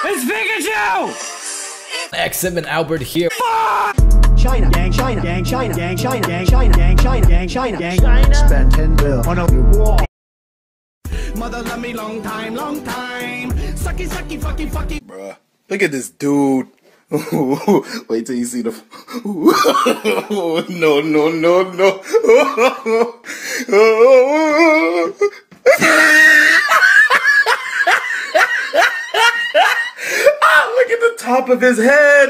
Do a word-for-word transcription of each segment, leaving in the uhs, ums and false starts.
It's Pikachu! Exim and Albert here. China, gang China, gang China, gang China, gang China, gang China, gang China, gang China. Spend ten bill on a wall. Mother love me long time, long time. Sucky, sucky, fucky, fucky. Bruh, look at this dude. Wait till you see the. No, no, no, no. Ah, look at the top of his head.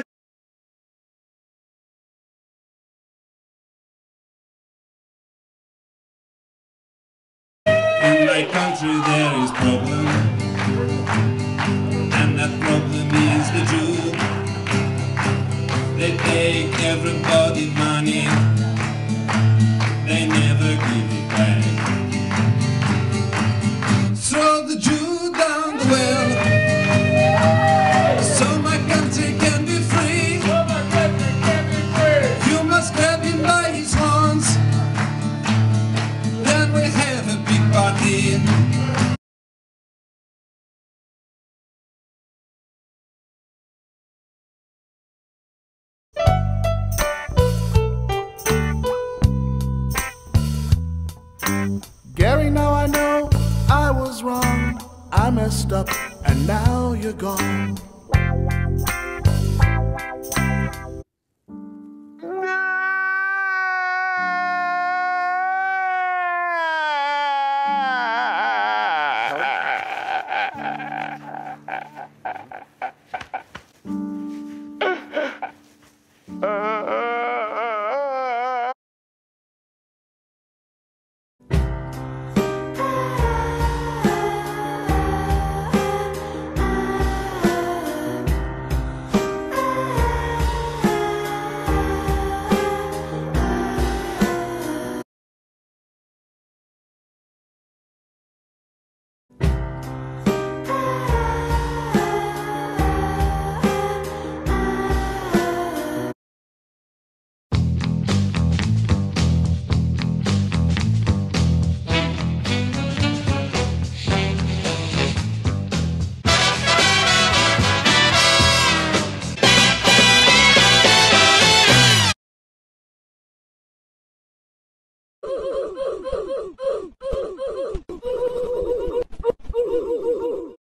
In my country there is problem, and that problem is the Jew. They take everybody money, they never give it back. Throw the Jew down the well, so my country can be free. You must grab him by his horns, then we have a big party. Gary, now I know I was wrong. I messed up and now you're gone.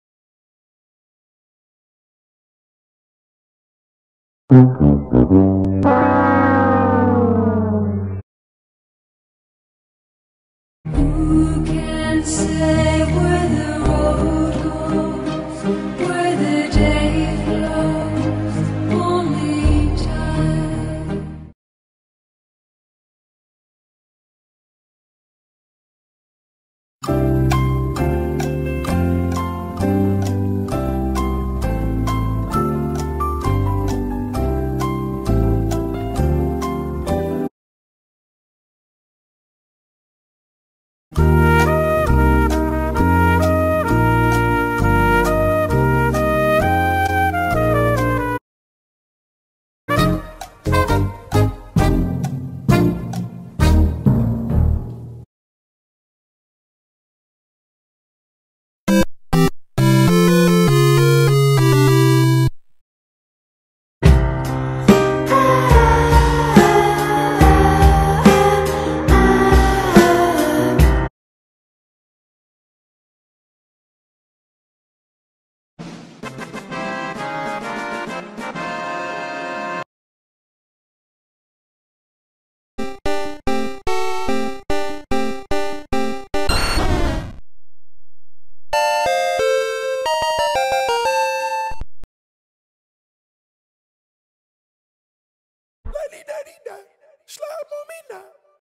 Thank you.